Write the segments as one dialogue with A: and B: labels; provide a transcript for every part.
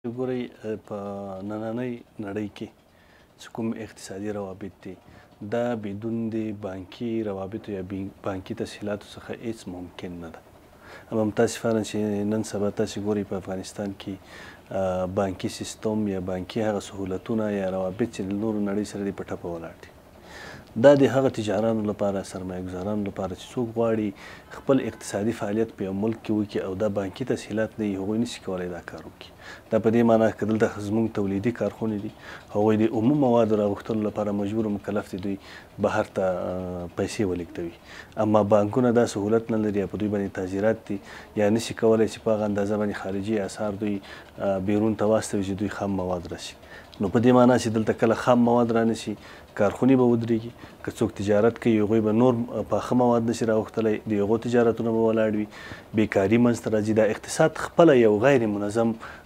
A: ګورئ په نننۍ نړۍ کې چې کوم اقتصادي روابط دي دا بدون د بانکي روابطو یا بانکي تسهیلاتو څخه هیڅ ممکن نه ده. اما متاسفانه چې نن سبا تاسې ګورئ په افغانستان کې بانکي سیستم یا بانکي هغه سهولتونه یا روابط چې د نورو نړۍ سره دي په ټپه ولاړ دي. دا د هغه تجارانو لپاره سرمایه ګزارانو لپاره چې څوک غواړي خپل اقتصادي فعالیت په یو ملک کې وکړي او دا بانکي تسهیلات نه وي هغوی نشي کولی دا کار وکړي. دا په دې معنی که دلته زموږ تولیدي کارخونې دي هغوی د عموم موادو راغوښتلو لپاره مجبور او مکلف دي دوی بهر ته پیسې ولېږدوي. اما بانکونه دا سهولت نه لري یا په دوی باندې تاجرات دي یا نشي کولی چې په هغه اندازه باندې خارجي اسعار دوی بیرون ته واستوي چې دوی خام مواد راشي. نو په دې معنی چې دلته کله خام مواد رانشي کارخونې به ودرېږي. که څوک تجارت کوي هغوی به نور پاخه مواد نشي راوښتلی د هغو تجارتونه به ولاړ وي بیکاري منځته راځي. دا اقتصاد خپله یو غیر منظم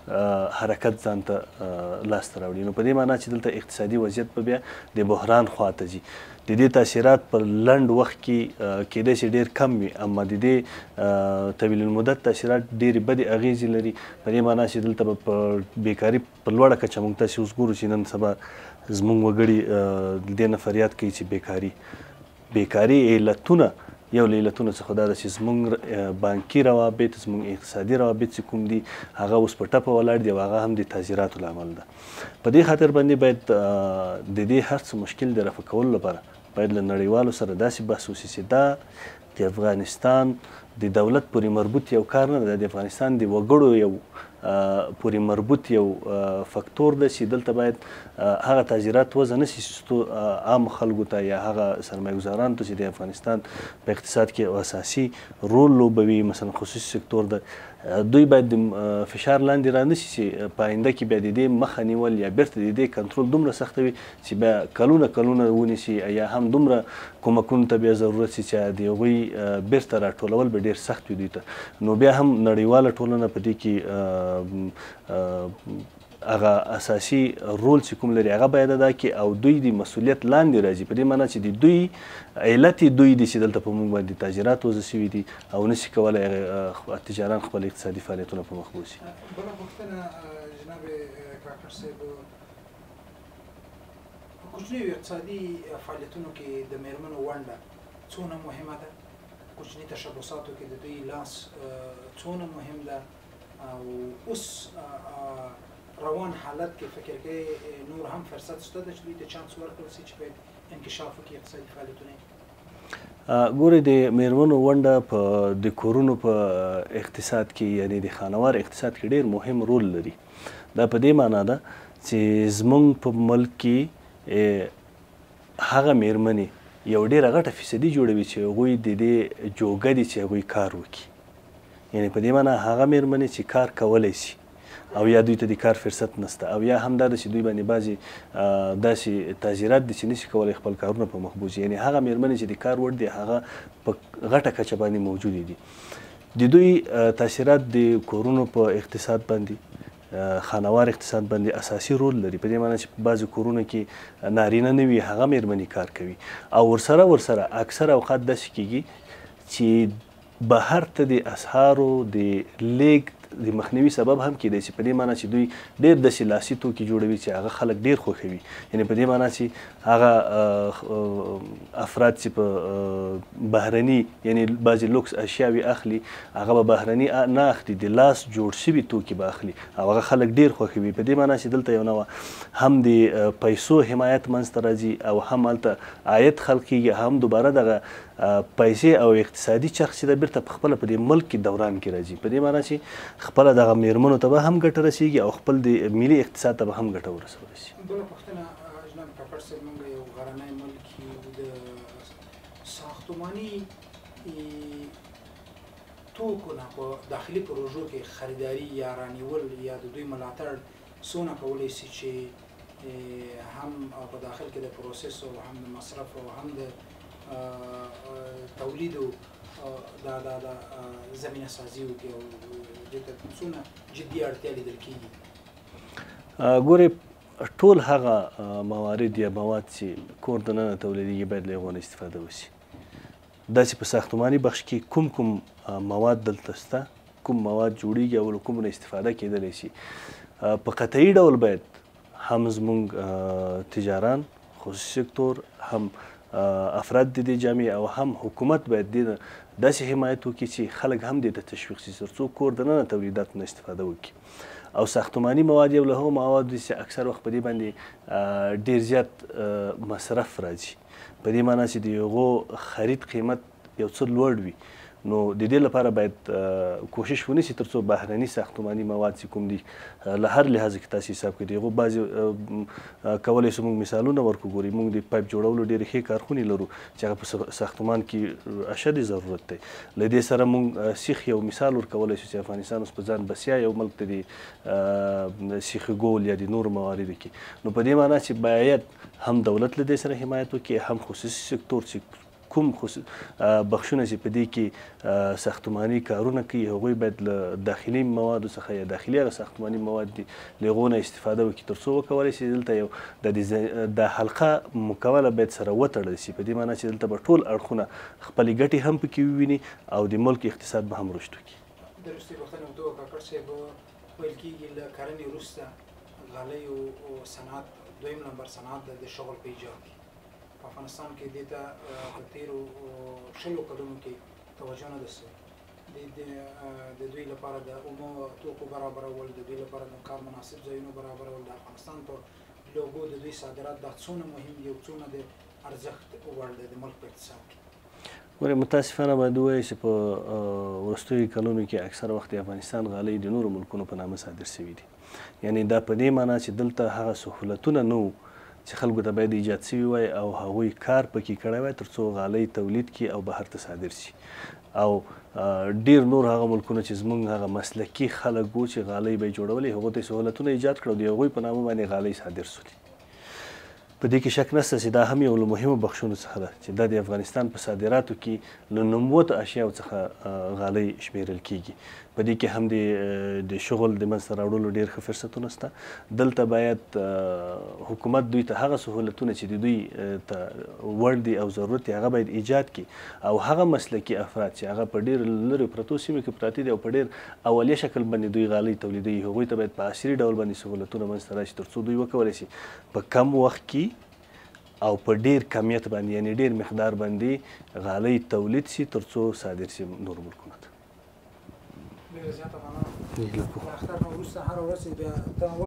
A: حرکت ځان ته لاسته راوړي. نو په دې معنی چې دلته اقتصادي وضعیت به بیا د بحران خواته ځي. د دې تاثیرات په لنډ وخت کې کیدای شي ډېر کم وي اما د دې طویل المدت تاثیرات ډېرې بدې اغېزې لري. په دې معنی چې دلته به په بیکاري په لوړه کچه موږ تاسې اوس ګورو چې نن سبا زموږ وګړي د دې نه فریاد کوي چې بیکاري علتونه یو له علتونو څخه دا ده چې زموږ بانکي روابط زموږ اقتصادي روابط چې کوم دي هغه اوس په ټپه ولاړ دي او هغه هم د تاثیراتو له امله ده. په دې خاطر باندې باید د دې هر څه مشکل د رفع کولو لپاره باید له نړیوالو سره داسې بحث وشي چې دا د افغانستان د دولت پورې مربوط یو کار نه ده، د افغانستان د وګړو یو پورې مربوط یو فکتور ده چې دلته باید هغه تاجرات وضع نه شي چې عام خلکو ته یا هغه سرمایه ګزارانو ته چې د افغانستان په اقتصاد کې اساسي رول لوبوي مثلا خصوصي سکتور ده دوی باید د فشار لاندې رانشي چې په آینده کې بیا د دې مخه نیول یا بیرته د دې کنټرول دومره سخته وي چې بیا کلونه ونیسي یا هم دومره کومکونو ته بیا ضرورت شي چې د هغوی بیرته راټولول به ډېر سخت وي دوی ته. نو بیا هم نړیواله ټولنه په دې کې هغه اساسي رول چې کوم لري هغه باید ادا کړي او دوی د مسؤلیت لاندې راځي. په دې معنی چې د دوی علت دوی دي چې دلته په موږ باندې تاجرات وضع شوي دي او نشي کولی تجاران خپل اقتصادي فعالیتونه په مخ بوځي.
B: بله پوښتنه جناب کاکړ صاحب، په کوچنیو اقتصادي فعالیتونو کې د میرمنو ونډه څومره مهمه ده؟ کوچني تشبثاتو کې د دوی لاس څومره مهم ده او اوس روان حالت کې فکر کوي نور هم فرصت شته چې دوی ته چانس ورکړل شي چې باید انکشاف وکړي اقتصادي فعالیتونه؟
A: ګورئ د میرمنو ونډه په د کورونو په اقتصاد کې یعنې د خانوار اقتصاد کې ډېر مهم رول لري. دا په دې معنا ده چې زموږ په ملک کې هغه میرمنې یو ډېره غټه فیصدي جوړوي چې هغوی د دې جوګه دي چې هغوی کار وکړي. یعنې په دې معنا هغه میرمنې چې کار کولی شي او یا دوی ته د کار فرصت نشته او یا هم دا ده چې دوی باندې بعضې داسې تاجرات دي چې نشي کولی خپل کارونه په مخ بوځي. یعنې هغه میرمنې چې د کار وړ دي هغه په غټه کچه باندې موجودې دي. د دوی تاثیرات د کورونو په اقتصاد باندې خانوار اقتصاد باندې اساسي رول لري. په دې معنی چې په بعضې کورونو کې نارینه نه وي هغه میرمنې کار کوي او ورسره اکثر اوقات داسې کیږي چې بهر ته د اسعارو د لیږد د مخنیوي سبب هم کیدای شي. په دې معنی چې دوی ډېر داسې لاسي توکي جوړوي چې هغه خلک ډېر خوښوي. یعنې په دې معنی چې هغه افراد چې په بهرني یعنې بعضې لوکس اشیاوې اخلي هغه به بهرني نه اخلي د لاس جوړ شوي توکي به اخلي او هغه خلک ډېر خوښوي. په دې معنی چې دلته یو نوع هم د پیسو حمایت منځته راځي او هم هلته عاید خلق کېږي هم دوباره دغه پیسې او اقتصادي چرخ چې ده بیرته پخپله په دې ملک کې دوران کې راځي. په دې معنی چې خپله دغه میرمنو ته به هم ګټه رسېږي او خپل د ملي اقتصاد ته به هم ګټه ورسولی شي.
B: بله پوښتنه جناب کاکړ صاحب، موږ یو غرنی ملک یو، د ساختماني توکو نه په داخلي پروژو کې خریداري یا رانیول یا د دوی ملاتړ څونه کولی شي چې هم په داخل کې د پروسس او هم د مصرف او هم د تولید او دا زمینه سازي وکړي او دې ته څونه جدي اړتیا لیدل کېږي؟
A: ګورئ ټول هغه موارد یا مواد چې کور دننه تولیدېږي باید له هغو نه استفاده وشي. داسې په ساختماني بخش کې کوم مواد دلته شته کوم مواد جوړیږي او له کومو نه استفاده کیدلی شي په قطعي ډول باید هم زموږ تجاران، خصوصي سکتور، هم افراد د دې جامعې او هم حکومت باید دې داسې حمایت وکړي چې خلک هم دې ته تشویق شي تر څو کور دننه تولیداتو نه استفاده وکړي. او ساختماني مواد یو له هغو موادو دي چې اکثر وخت په دې باندې ډېر زیات مصرف راځي، په دې معنا چې د هغو خرید قیمت یو څه لوړ وي. نو د دې لپاره باید کوشش ونیسي تر څو بهرني ساختماني مواد چې کوم دي له هر لحاظه کې تاسو حساب کړئ. د هغو بعضې کولی شو موږ مثالونه ورکړو. ګورئ موږ د پایپ جوړولو ډېرې ښې کارخونې لرو چې هغه په ساختمان کې اشد ضرورت دی. له دې سره موږ سیخ یو مثال ورکولی شو چې افغانستان اوس په ځان بسیا یو ملک ته د سیخ ګول یا د نورو مواردو کې. نو په دې معنا چې باید هم دولت له دې سره حمایت وکړي، هم خصوصي سکتور چې کوم بخشونه چې په دې کې ساختماني کارونه کوي هغوی باید له داخلي موادو څخه یا داخلي هغه ساختماني مواد دي له هغو نه استفاده وکړي تر څو وکولی شي دلته یو د حلقه مکوله باید سره وتړل شي. په دې معنا چې دلته به ټول اړخونه خپلې ګټې هم پکې وویني او د ملک اقتصاد به هم رشد وکړي.
B: د وروستۍ پوښتنې ورته وکړه کاکړ صاحب، ویل کېږي له کرنې وروسته غالیو صنعت دویم نمبر صنعت د شغل په ایجاد کې. په افغانستان کې دې ته په تېرو 20 کلونو کې توجه نه ده سوې. د دوی لپاره د عمومي توکو برابرول، د دوی لپاره د کار مناسب ځایونو برابرول، د افغانستان په لوګو د دوی صادرات دا څومره مهم دي او څومره د ارزښت وړ دی د ملک په اقتصاد کې.
A: ګورئ متاسفانه باید ووایو چې په وروستیو کلونو کې اکثر وخت د افغانستان غالۍ د نورو ملکونو په نامه صادر شوي دي. یعنې دا په دې معنا چې دلته هغه سهولتونه نه وو چې خلکو ته باید ایجاد شوي وای او هغوی کار پکې کړی وای تر څو غالۍ تولید کړي او بهر ته صادر شي. او ډېر نور هغه ملکونه چې زموږ هغه مسلکي خلک وو چې غالۍ به یې جوړولې هغو ته یې سهولتونه ایجاد کړه او د هغوی په نامه باندې غالۍ صادر سولې. په دې کې شک نشته چې دا هم یو له مهمو بخشونو څخه ده چې دا د افغانستان په صادراتو کې له نوموتو اشیاو څخه غالۍ شمیرل کیږي. په دې کې هم د شغل د منځته راوړلو ډېر ښه فرصتونه شته. دلته باید حکومت دوی ته هغه سهولتونه چې د دوی ته وړ دي او ضرورت یې هغه باید ایجاد کړي او هغه مسلکي افراد چې هغه په ډېر لرې پرتو سیمو کې پراته دي او په ډېر اولیه شکل باندې دوی غالۍ تولیدوي هغوی ته باید په عصري ډول باندې سهولتونه منځته راشي تر څو دوی وکولی شي په کم وخت کې او په ډېر کمیت باندې یعنې ډېر مقدار باندې غالۍ تولید شي تر څو صادر شي نورو ملکونو ته.
B: ډېره زیاته مننه. له اختر نه وروسته هره ورځ بیا